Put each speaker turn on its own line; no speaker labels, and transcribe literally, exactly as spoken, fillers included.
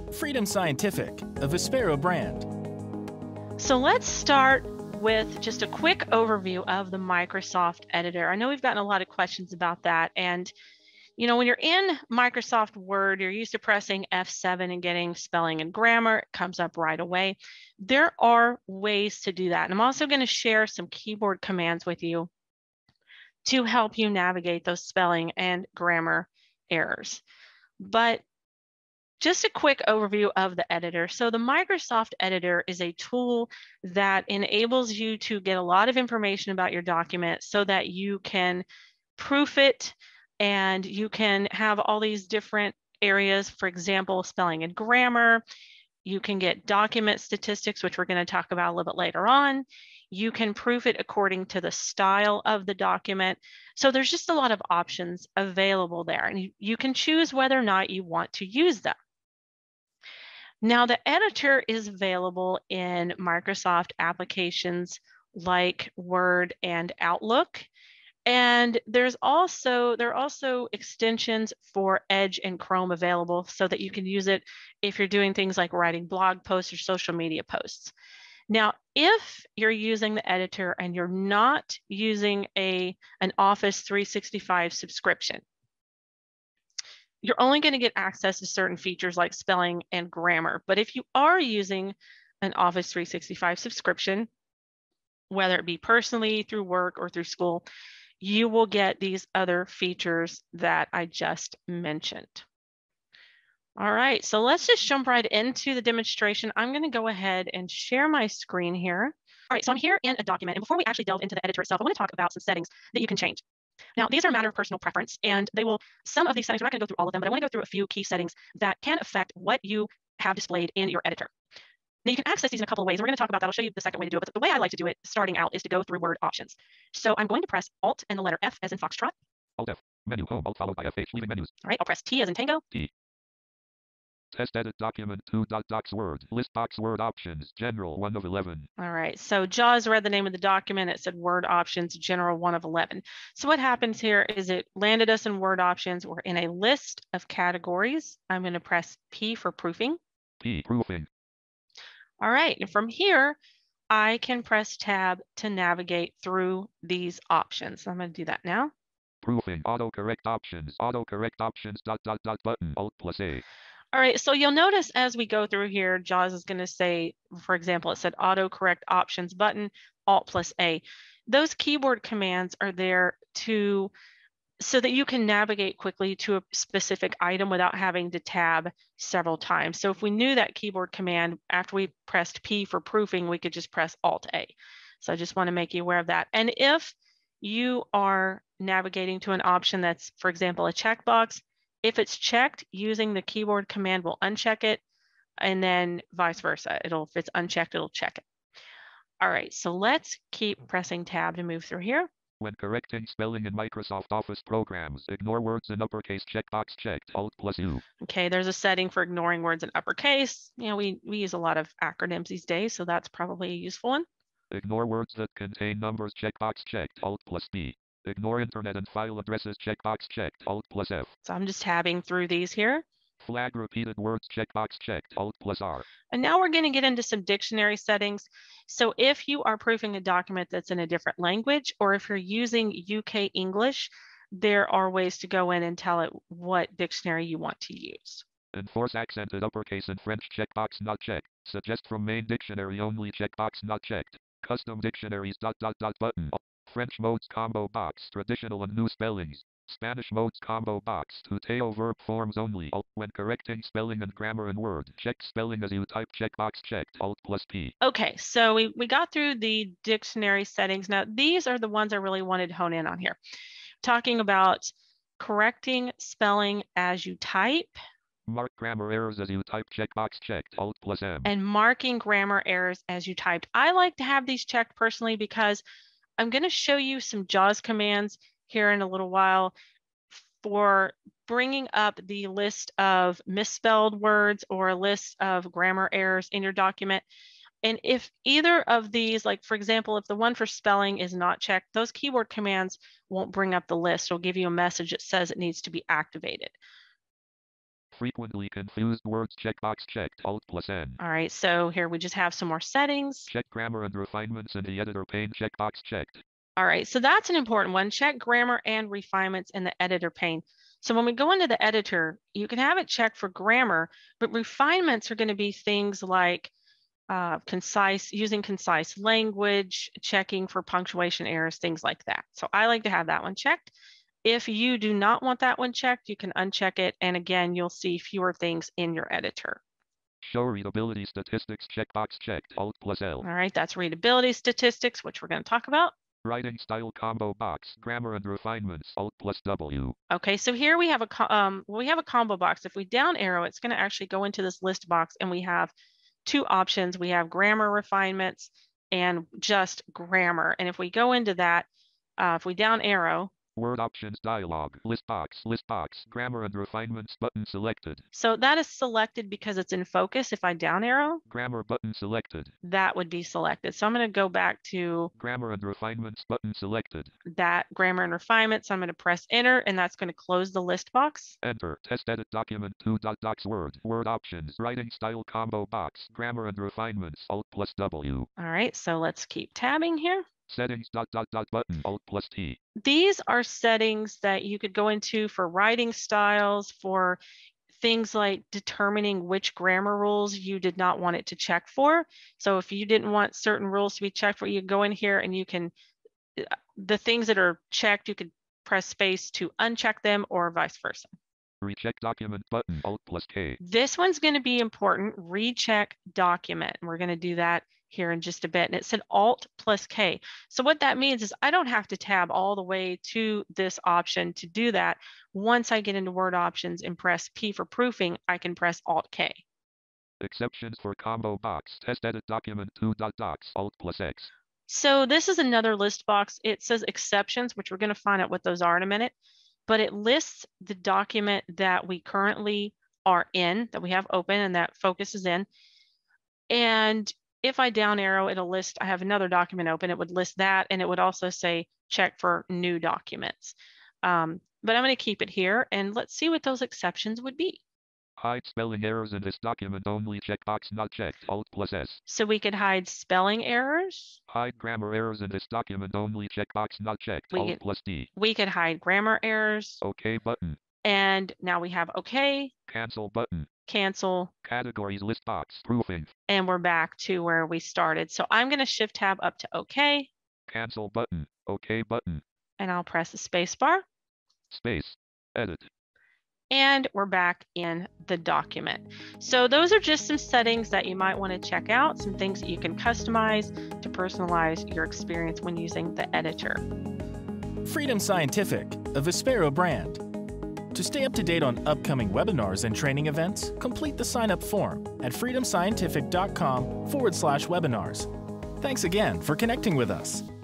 Freedom Scientific, a Vispero brand.
So let's start with just a quick overview of the Microsoft Editor. I know we've gotten a lot of questions about that. And, you know, when you're in Microsoft Word, you're used to pressing F seven and getting spelling and grammar. It comes up right away. There are ways to do that. And I'm also going to share some keyboard commands with you to help you navigate those spelling and grammar errors. But just a quick overview of the editor. So the Microsoft Editor is a tool that enables you to get a lot of information about your document so that you can proof it and you can have all these different areas, for example, spelling and grammar. You can get document statistics, which we're going to talk about a little bit later on. You can proof it according to the style of the document. So there's just a lot of options available there, and you, you can choose whether or not you want to use them. Now, the editor is available in Microsoft applications like Word and Outlook. And there's also, there are also extensions for Edge and Chrome available so that you can use it if you're doing things like writing blog posts or social media posts. Now, if you're using the editor and you're not using a, an Office three sixty-five subscription, you're only going to get access to certain features like spelling and grammar. But if you are using an Office three sixty-five subscription, whether it be personally, through work, or through school, you will get these other features that I just mentioned. All right, so let's just jump right into the demonstration. I'm going to go ahead and share my screen here. All right, so I'm here in a document, and before we actually delve into the editor itself, I want to talk about some settings that you can change. Now, these are a matter of personal preference, and they will, some of these settings, we're not going to go through all of them, but I want to go through a few key settings that can affect what you have displayed in your editor. Now, you can access these in a couple of ways. We're going to talk about that. I'll show you the second way to do it, but the way I like to do it starting out is to go through Word options. So I'm going to press Alt and the letter F as in Foxtrot.
Alt F, menu, home, Alt followed by F H, leaving menus.
All right, I'll press T as in Tango.
T. Test edit document two dot docs Word, list box Word options, general one of eleven.
All right, so JAWS read the name of the document. It said Word options, general one of eleven. So what happens here is it landed us in Word options. We're in a list of categories. I'm going to press P for proofing.
P, proofing.
All right, and from here, I can press Tab to navigate through these options. So I'm going to do that now.
Proofing, autocorrect options, autocorrect options, dot, dot, dot, button, Alt plus A.
All right, so you'll notice as we go through here, JAWS is going to say, for example, it said autocorrect options button, Alt plus A. Those keyboard commands are there to, so that you can navigate quickly to a specific item without having to tab several times. So if we knew that keyboard command, after we pressed P for proofing, we could just press Alt A. So I just want to make you aware of that. And if you are navigating to an option that's, for example, a checkbox, if it's checked, using the keyboard command will uncheck it, and then vice versa. It'll, if it's unchecked, it'll check it. All right, so let's keep pressing Tab to move through here.
When correcting spelling in Microsoft Office programs, ignore words in uppercase, checkbox checked, Alt plus U.
Okay, there's a setting for ignoring words in uppercase. You know, we, we use a lot of acronyms these days, so that's probably a useful one.
Ignore words that contain numbers, checkbox checked, Alt plus B. Ignore internet and file addresses, checkbox checked, Alt plus F.
So I'm just tabbing through these here.
Flag repeated words, checkbox checked, Alt plus R.
And now we're going to get into some dictionary settings. So if you are proofing a document that's in a different language, or if you're using U K English, there are ways to go in and tell it what dictionary you want to use.
Enforce accented uppercase in French, checkbox not checked. Suggest from main dictionary only, checkbox not checked. Custom dictionaries, dot, dot, dot, button. French modes combo box, traditional and new spellings. Spanish modes combo box, tuteo verb forms only. Alt. When correcting spelling and grammar in Word, check spelling as you type, checkbox checked, Alt plus P.
Okay, so we, we got through the dictionary settings. Now, these are the ones I really wanted to hone in on here. Talking about correcting spelling as you type.
Mark grammar errors as you type, checkbox checked, Alt plus M.
And marking grammar errors as you typed. I like to have these checked personally because I'm going to show you some JAWS commands here in a little while for bringing up the list of misspelled words or a list of grammar errors in your document. And if either of these, like for example, if the one for spelling is not checked, those keyword commands won't bring up the list. It'll give you a message that says it needs to be activated.
frequently confused words checkbox checked. Alt plus N.
All right, so here we just have some more settings.
Check grammar and refinements in the editor pane checkbox checked.
All right, so that's an important one. Check grammar and refinements in the editor pane. So when we go into the editor, you can have it checked for grammar, but refinements are going to be things like uh, concise, using concise language, checking for punctuation errors, things like that. So I like to have that one checked. If you do not want that one checked, you can uncheck it. And again, you'll see fewer things in your editor.
Show readability statistics checkbox checked. Alt plus L.
All right, that's readability statistics, which we're going to talk about.
Writing style combo box, grammar and refinements. Alt plus W.
Okay, so here we have a um, we have a combo box. If we down arrow, it's going to actually go into this list box, and we have two options. We have grammar refinements and just grammar. And if we go into that, uh, if we down arrow,
Word options dialog, list box, list box, grammar and refinements button selected.
So that is selected because it's in focus. If I down arrow,
Grammar button selected.
that would be selected. So I'm going to go back to
Grammar and refinements button selected.
that grammar and refinements. I'm going to press enter, and that's going to close the list box.
Enter. Test edit document two dot docs word. Word options. Writing style combo box. Grammar and refinements. Alt plus W.
All right, so let's keep tabbing here.
Settings dot dot dot button. Alt plus T.
These are settings that you could go into for writing styles, for things like determining which grammar rules you did not want it to check for. So if you didn't want certain rules to be checked for, you go in here and you can, the things that are checked, you could press space to uncheck them or vice versa.
Recheck document button. Alt plus K.
This one's going to be important. Recheck document. And we're going to do that here in just a bit. And it said Alt plus K. So what that means is I don't have to tab all the way to this option to do that. Once I get into Word options and press P for proofing, I can press Alt K.
Exceptions for combo box. Test edit document two dot docs. Alt plus X.
So this is another list box. It says exceptions, which we're going to find out what those are in a minute. But it lists the document that we currently are in, that we have open and that focus is in. And if I down arrow, it'll list, I have another document open, it would list that, and it would also say check for new documents. Um, but I'm going to keep it here, and let's see what those exceptions would be.
Hide spelling errors in this document only. Checkbox not checked. Alt plus S.
So we could hide spelling errors.
Hide grammar errors in this document only. Checkbox not checked.
We
Alt
could,
plus D.
we could hide grammar errors.
OK button.
And now we have OK.
Cancel button.
Cancel.
Categories list box. Proofing.
And we're back to where we started. So I'm going to shift tab up to OK.
Cancel button. OK button.
And I'll press the space bar.
Space. Edit.
And we're back in the document. So those are just some settings that you might want to check out, some things that you can customize to personalize your experience when using the editor.
Freedom Scientific, a Vispero brand. To stay up to date on upcoming webinars and training events, complete the sign-up form at freedom scientific dot com forward slash webinars. Thanks again for connecting with us.